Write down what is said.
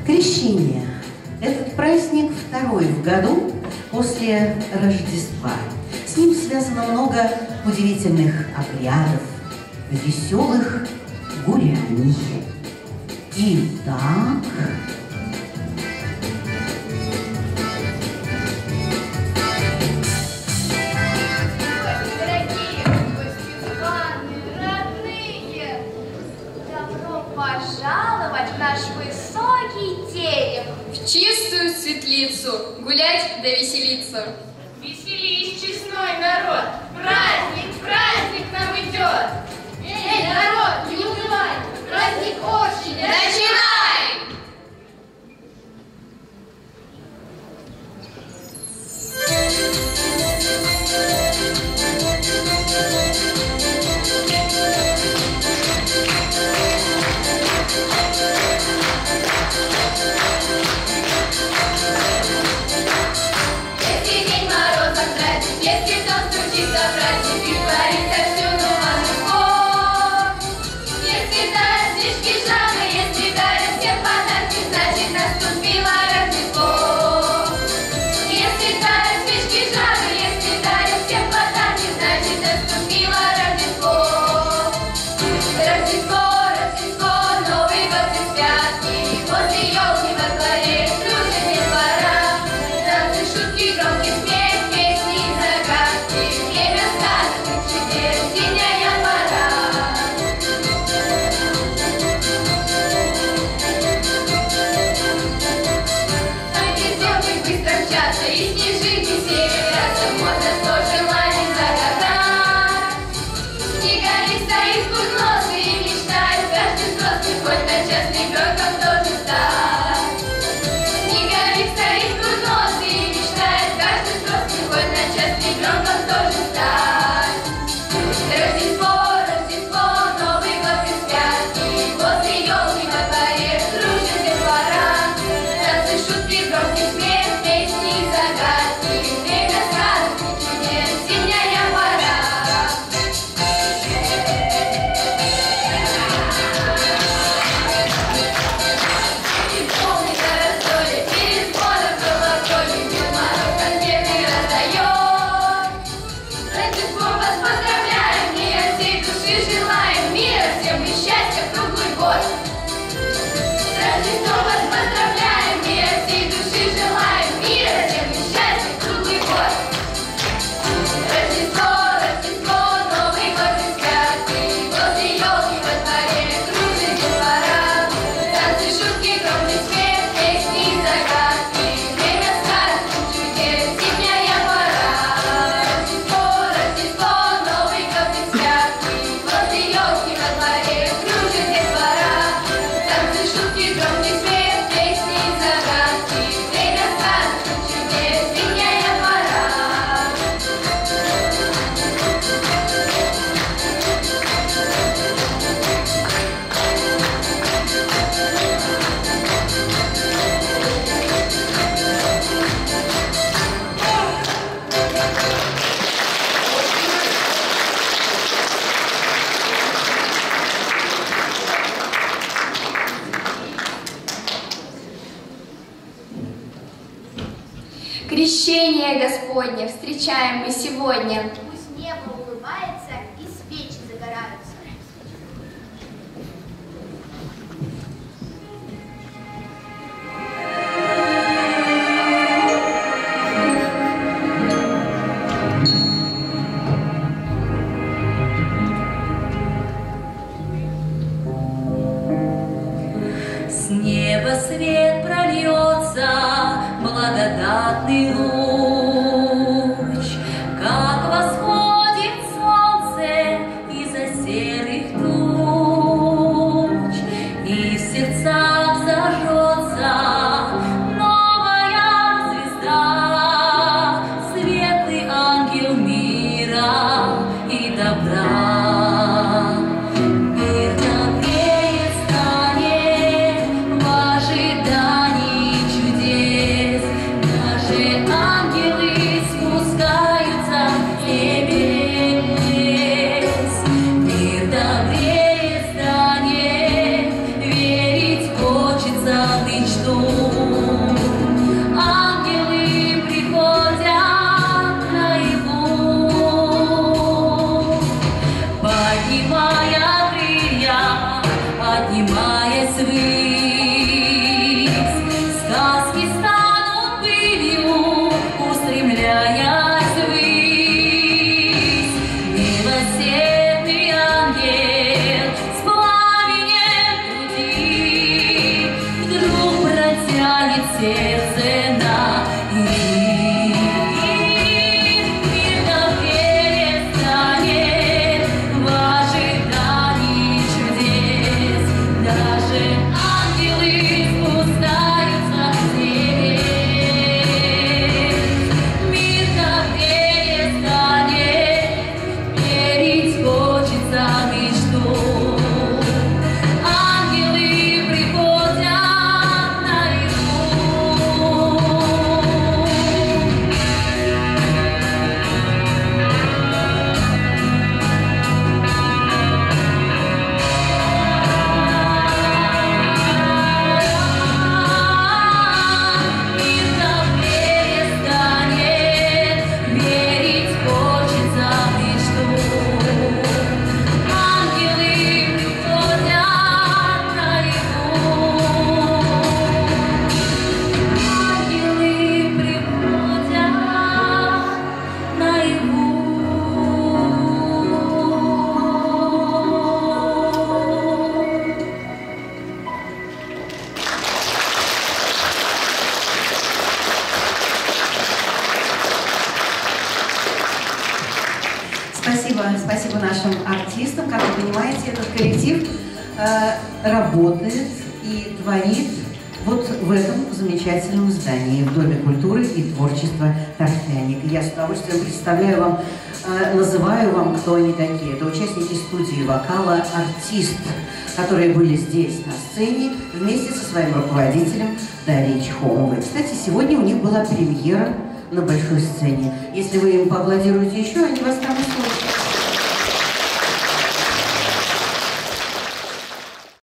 Крещение. Этот праздник второй в году после Рождества. С ним связано много удивительных обрядов, веселых гуляний. Итак... Наш высокий терем. В чистую светлицу гулять да веселиться. Веселись, честной народ, праздник, праздник нам идет. Эй, народ, не унывай, праздник очень. Начинай! Крещение Господне встречаем мы сегодня. Пусть небо улыбается и свечи загораются. С неба свет прольется, благодатный луч, как восходит солнце из-за серых туч, и в сердцах зажжется новая звезда, светлый ангел мира и добра. Ангелы спасибо нашим артистам. Как вы понимаете, этот коллектив работает и творит вот в этом замечательном здании, в Доме культуры и творчества «Торфяник». Я с удовольствием представляю вам, называю вам, кто они такие. Это участники студии вокала «Артист», которые были здесь на сцене вместе со своим руководителем Дарьей Чхомовой. Кстати, сегодня у них была премьера на большой сцене. Если вы им поаплодируете еще, они вас там услышат.